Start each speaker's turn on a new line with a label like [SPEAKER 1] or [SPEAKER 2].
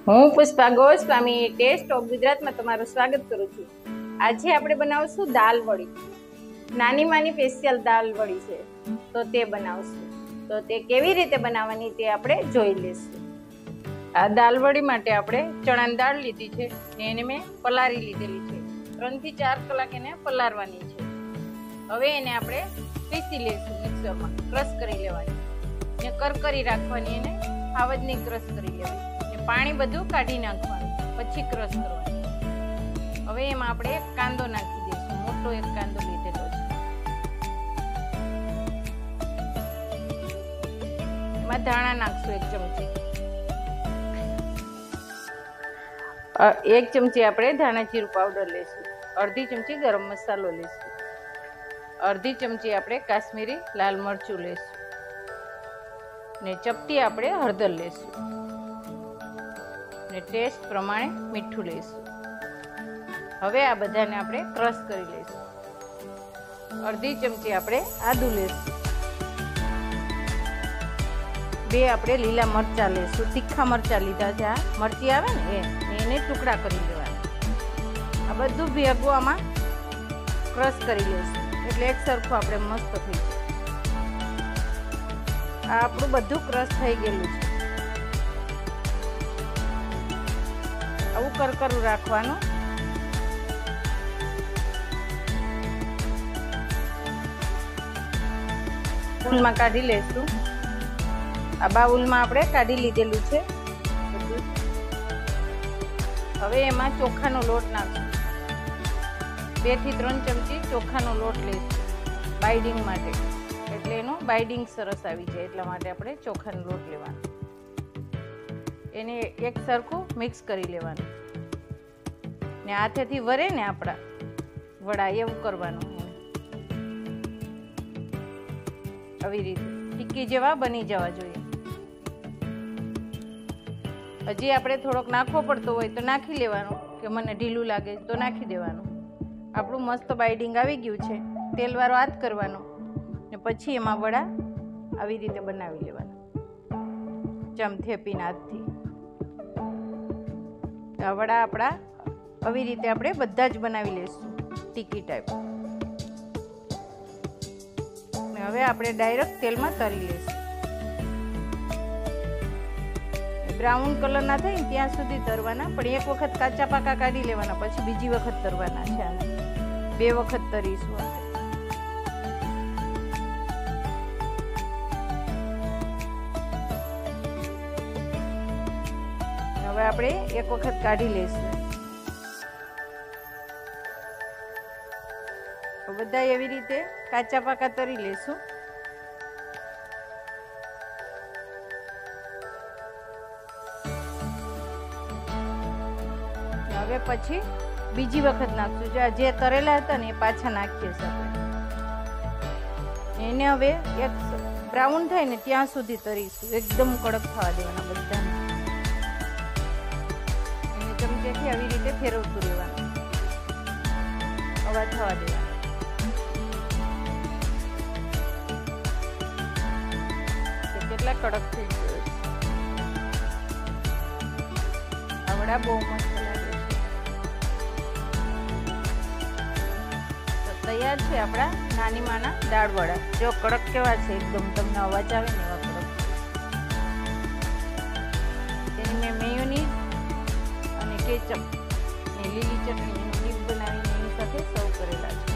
[SPEAKER 1] હું Pushpa Goswami test of ગુજરાતમાં તમારું સ્વાગત કરું છું। આજે આપણે બનાવશું દાલ વડી। નાની માની સ્પેશિયલ દાલ વડી છે, તો તે બનાવશું। તો તે કેવી રીતે બનાવવાની તે આપણે જોઈ લેશું। આ દાલ વડી માટે આપણે ચણાની દાળ લીધી છે ને એને મેં પલારી લીધેલી છે। 3 થી 4 કલાક એને પલારવાની છે। હવે એને આપણે પીસી લેશું, મિક્સરમાં ક્રશ કરી લેવાની ને કરકરી રાખવાની, એને આવજની ક્રશ કરી લેવાની। પાણી બધું કાઢી નાખવાનું, પછી ક્રશ કરવાનું। હવે એમાં આપણે એક કાંદો નાખી દઈશું, મોટો એક કાંદો લીધેલો છે। એમાં ધાણા નાખશું 1 ચમચી। 1 ચમચી આપણે ધાણા જીરું પાવડર લેશું। અડધી ચમચી ગરમ મસાલો લેશું। અડધી ચમચી આપણે કાશ્મીરી લાલ મરચું લેશું ને ચપટી આપણે હળદર લેશું ને ટેસ્ટ પ્રમાણે મીઠું લઈશું। હવે આ બધાને આપણે ક્રશ કરી લઈશું। અડધી ચમચી આપણે આદુ લઈશું। 2 આપણે લીલા મરચા લઈશું, તીખા મરચા લીધા છે। આ મરચી આવે ને એને ટુકડા કરી લેવાના। આ બધું ભેગું આમાં ક્રશ કરી લઈશું, એટલે એક સરખું આપણે મસ્ત થઈ જાય। આ આપણું બધું ક્રશ થઈ ગયેલું છે। આવું કરકરું રાખવાનું। બાઉલમાં કાઢી લઈશું। આ બાઉલમાં આપણે કાઢી લીધેલું છે બધું। હવે એમાં ચોખાનો લોટ નાખશું। 2 થી 3 ચમચી ચોખાનો લોટ લઈશું બાઇડિંગ માટે, એટલે એનું બાઇડિંગ સરસ આવી જાય એટલા માટે આપણે ચોખાનો લોટ લેવાનો। એને એક સરખું મિક્સ કરી લેવાનું ને હાથેથી વરે ને આપણા વડા એવું કરવાનું। આવી રીતે ટીકી જેવા બની જવા જોઈએ। હજી આપણે થોડોક નાખવો પડતો હોય તો નાખી લેવાનું, કે મને ઢીલું લાગે તો નાખી દેવાનું। આપણું મસ્ત બાઇડિંગ આવી ગયું છે। તેલવાળો હાથ કરવાનો ને પછી એમાં વડા આવી રીતે બનાવી લેવાના ચમથેપીના હાથથી। આ વડા આપણા આવી રીતે આપણે બધા જ બનાવી લઈશું ટીકી ટાઈપ। ને હવે આપણે ડાયરેક્ટ તેલમાં તરી લઈશું। બ્રાઉન કલર ના થાય ને ત્યાં સુધી તરવાના, પણ એક વખત કાચા પાકા કાઢી લેવાના, પછી બીજી વખત તરવાના છે। આને 2 વખત તરીશું આપણે। હવે આપણે એક વખત કાઢી લઈશું। બધા એવી રીતે કાચા પાકા તરી લેશું। હવે પછી બીજી વખત નાખશું। જે તરેલા હતા ને એ પાછા નાખીએ છીએ આપણે। એને હવે એક બ્રાઉન થાય ને ત્યાં સુધી તરીશું, એકદમ કડક થવા દેવાના બધાને। એને ચમચેથી આવી રીતે ફેરવતું રહેવાનું, અવાજ થવા દેવાનો। કેટલા કડક થઈ ગયો છે। આ વડા બહુ મસ્ત લાગે છે। તો તૈયાર છે આપણા નાની માના દાળ વડા। જો કડક કેવા છે એકદમ, તમને અવાજ આવે ને એવા કડક। તેની મેં મેયોનીઝ અને કેચઅપ ને લીલી ચટણી ડીપ બનાવીને એની સાથે સર્વ કરેલા છે।